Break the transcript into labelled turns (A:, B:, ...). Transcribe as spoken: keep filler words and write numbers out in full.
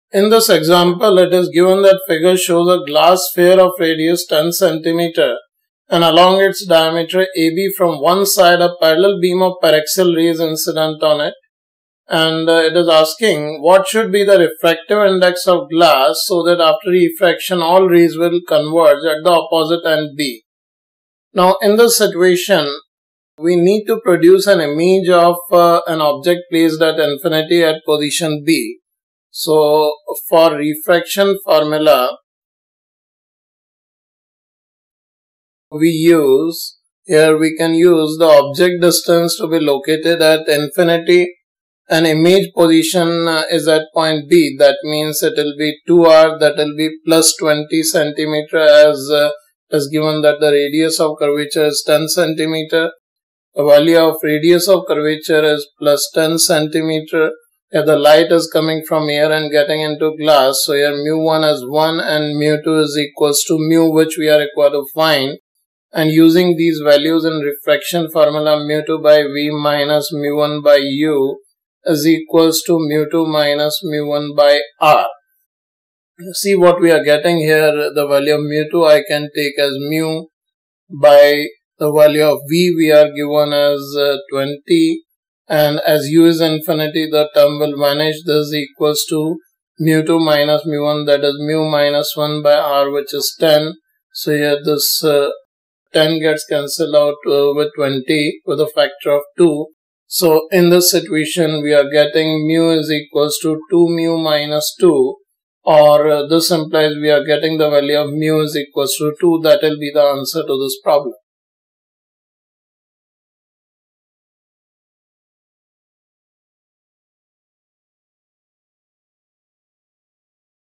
A: In this example, it is given that figure shows a glass sphere of radius ten centimeters and along its diameter A B from one side a parallel beam of paraxial rays incident on it. And uh, it is asking what should be the refractive index of glass so that after refraction all rays will converge at the opposite end B. Now in this situation, we need to produce an image of uh, an object placed at infinity at position B. So for refraction formula, we use, here we can use the object distance to be located at infinity and image position uh, is at point B. That means it will be two R, that will be plus twenty centimeters as uh, is given that the radius of curvature is ten centimeters. The value of radius of curvature is plus ten centimeters. If the light is coming from here and getting into glass, so here mu one is one and mu two is equals to mu, which we are required to find. And using these values in refraction formula, mu two by V minus mu one by U is equals to mu two minus mu one by R. See what we are getting here. The value of mu two I can take as mu by the value of V we are given as uh, twenty. And as U is infinity, the term will vanish. This is equals to mu two minus mu one, that is mu minus one by R, which is ten. So here this uh, ten gets cancelled out uh, with twenty with a factor of two. So in this situation, we are getting mu is equals to two mu minus two, or uh, this implies we are getting the value of mu is equals to two. That will be the answer to this problem.